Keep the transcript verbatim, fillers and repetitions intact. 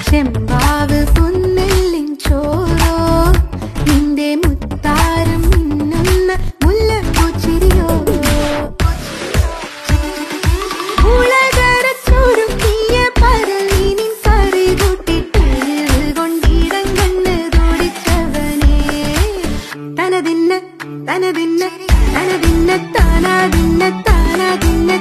ചെമ്പാവ് പുന്നെല്ലിൻ ചോരോ നിന്റെ മുത്താരം മിന്നുന്ന മുല്ലപ്പൂച്ചിരിയോ ഉളകരച്ചോരും തീയ പരലിനിൻ കറി കൂട്ടിട്ട് കൊണ്ടിടം കണ്ണ് തുടിച്ചവനേ തനതിന്ന തനതിന്ന തനതിന്ന താനാതിന്ന താനാതിന്ന